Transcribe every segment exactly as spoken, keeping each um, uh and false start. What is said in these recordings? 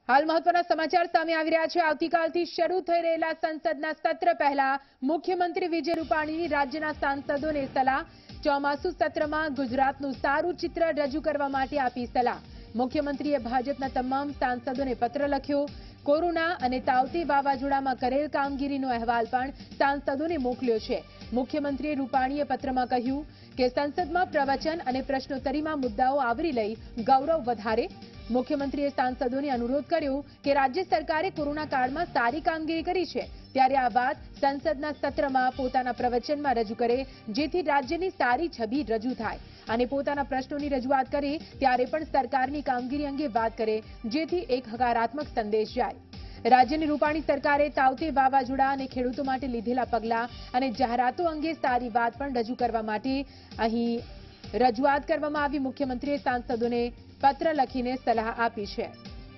हाल महत्वना समाचार सामे આવી રહ્યા છે। આવતીકાલથી શરૂ થઈ રહેલા સંસદના સત્ર પહેલા મુખ્યમંત્રી વિજય રૂપાણીની રાજ્યના સાંસદોને સલાહ। ચોમાસુ સત્રમાં ગુજરાતનું સારું ચિત્ર રજૂ કરવા માટે આપી સલાહ। મુખ્યમંત્રીએ ભાજપના તમામ સાંસદોને પત્ર લખ્યો। કોરોના અને તાવતી વાવાઝોડામાં કરેલ કામગીરીનો અહેવાલ પણ સાંસદોને મોકલ્યો છે। મુખ્યમંત્રીએ રૂપાણીએ પત્રમાં કહ્યું કે સંસદમાં પ્રવચન અને પ્રશ્નોત્તરીમાં મુદ્દાઓ આવરી લઈ ગૌરવ વધારે। મુખ્યમંત્રીએ સાંસદોને અનુરોધ કર્યો કે રાજ્ય સરકારે કોરોના કાળમાં સારી કામગીરી કરી છે, ત્યારે આ વાત સંસદના સત્રમાં પોતાના પ્રવચનમાં રજૂ કરે, જેથી રાજ્યની સારી છબી રજૂ થાય અને પોતાના પ્રશ્નોની રજૂઆત કરે ત્યારે પણ સરકારની કામગીરી અંગે વાત કરે, જેથી એક હકારાત્મક સંદેશ જાય। રાજ્યની રૂપાણી સરકારે તાવતે વાવાઝોડા અને ખેડૂતો માટે લીધેલા પગલાં અને જાહેરાતો અંગે સારી વાત પણ રજૂ કરવા માટે અહીં રજૂઆત કરવામાં આવી। મુખ્યમંત્રીએ સાંસદોને પત્ર લખીને સલાહ આપી છે।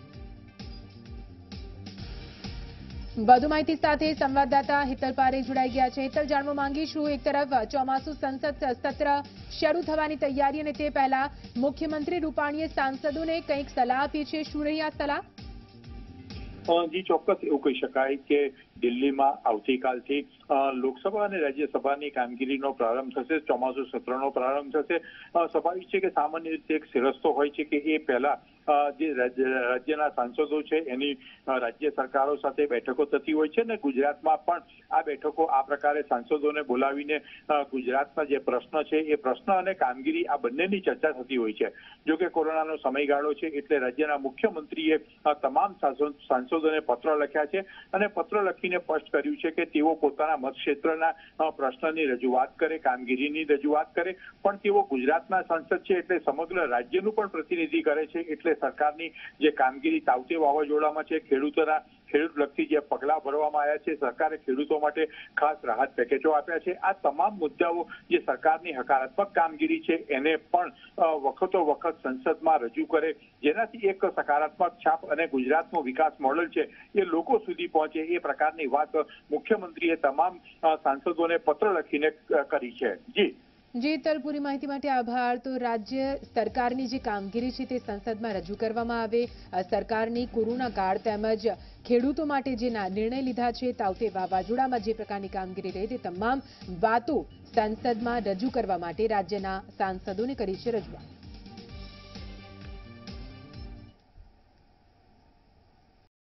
વધુ માહિતી સાથે સંવાદદાતા હિતલ પારે જોડાઈ ગયા છે। હિતલ, જાણવા માંગીશું, એક તરફ ચોમાસુ સંસદ સત્ર શરૂ થવાની તૈયારી અને તે પહેલા મુખ્યમંત્રી રૂપાણીએ સાંસદોને કંઈક સલાહ આપી છે, શું રહી આ સલાહ? જી ચોક્કસ એવું કહી શકાય કે દિલ્હીમાં આવતીકાલથી લોકસભા અને રાજ્યસભાની કામગીરીનો પ્રારંભ થશે, ચોમાસુ સત્રનો પ્રારંભ થશે। સ્વાભાવિક છે કે સામાન્ય રીતે એક શિરસ્તો હોય છે કે એ પહેલા જે રાજ્યના સાંસદો છે એની રાજ્ય સરકારો સાથે બેઠકો થતી હોય છે ને ગુજરાતમાં પણ આ બેઠકો આ પ્રકારે સાંસદોને બોલાવીને ગુજરાતના જે પ્રશ્ન છે એ પ્રશ્ન અને કામગીરી આ બંનેની ચર્ચા થતી હોય છે। જો કે કોરોનાનો સમયગાળો છે એટલે રાજ્યના મુખ્યમંત્રીએ તમામ સાંસદોને પત્ર લખ્યા છે અને પત્ર લખીને સ્પષ્ટ કર્યું છે કે તેઓ પોતાના મતક્ષેત્રના પ્રશ્નની રજૂઆત કરે, કામગીરીની રજૂઆત કરે, પણ તેઓ ગુજરાતના સાંસદ છે એટલે સમગ્ર રાજ્યનું પણ પ્રતિનિધિ કરે છે, એટલે સરકારની જે કામગીરી તાવતે વાવાઝોડામાં છે, ખેડૂતોના ખેડૂત લક્ષી જે પગલાં ભરવામાં આવ્યા છે, સરકારે ખેડૂતો માટે ખાસ રાહત પેકેજો આપ્યા છે, આ તમામ મુદ્દાઓ જે સરકારની હકારાત્મક કામગીરી છે એને પણ વખતો વખત સંસદમાં રજૂ કરે, જેનાથી એક સકારાત્મક છાપ અને ગુજરાતનું વિકાસ મોડેલ છે એ લોકો સુધી પહોંચે, એ પ્રકારની વાત મુખ્યમંત્રીએ તમામ સાંસદોને પત્ર લખીને કરી છે। જી જી હિતલ, પૂરી માહિતી માટે આભાર। તો રાજ્ય સરકારની જે કામગીરી છે તે સંસદમાં રજૂ કરવામાં આવે, સરકારની કોરોના કાળ તેમજ ખેડૂતો માટે જે નિર્ણય લીધા છે, તાવતે વાવાઝોડામાં જે પ્રકારની કામગીરી રહી તે તમામ વાતો સંસદમાં રજૂ કરવા માટે રાજ્યના સાંસદોને કરી છે રજૂઆત।